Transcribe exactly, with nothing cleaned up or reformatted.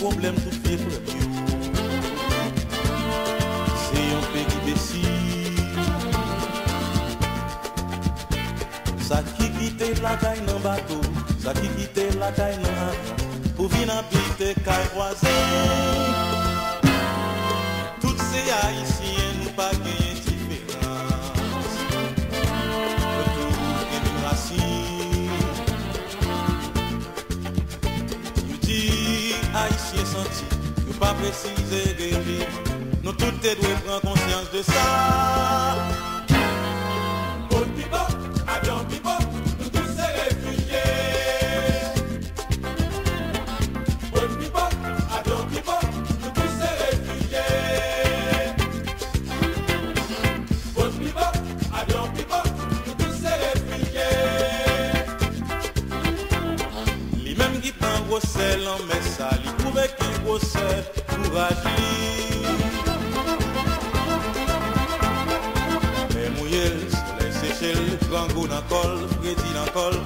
problème tout fait pour Dieu. C'est un péripétie. Ça qui quitte la caille dans bateau, ça qui quitte la caille dans avion, pour venir habiter caille voisin. Toutes ces haïtiens nous pas gagné différence. Retour et racine. You dis haïtien senti, you pas préciser guéri. Nous tous devons prendre conscience de ça. Bon pipo, avion pipo, nous tous ces réfugiés. Bon pipo, avion pipo, nous tous ces réfugiés. Bon pipo, avion pipo, nous tous ces réfugiés. Les mêmes qui prennent gros sel en met ça, ils trouvent qu'il gros sel courage. Soleil séché, grand goût dans col, Freddy dans col,